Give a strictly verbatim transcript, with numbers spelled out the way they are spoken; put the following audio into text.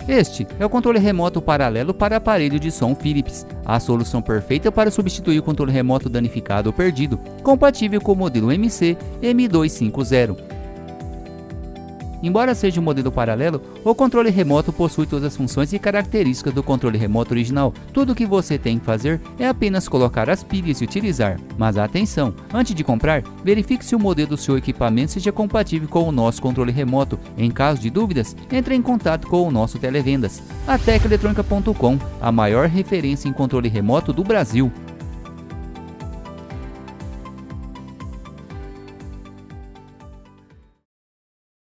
Este é o controle remoto paralelo para aparelho de som Philips, a solução perfeita para substituir o controle remoto danificado ou perdido, compatível com o modelo M C M duzentos e cinquenta. Embora seja um modelo paralelo, o controle remoto possui todas as funções e características do controle remoto original. Tudo o que você tem que fazer é apenas colocar as pilhas e utilizar. Mas atenção, antes de comprar, verifique se o modelo do seu equipamento seja compatível com o nosso controle remoto. Em caso de dúvidas, entre em contato com o nosso televendas. A tec eletrônica ponto com, a maior referência em controle remoto do Brasil.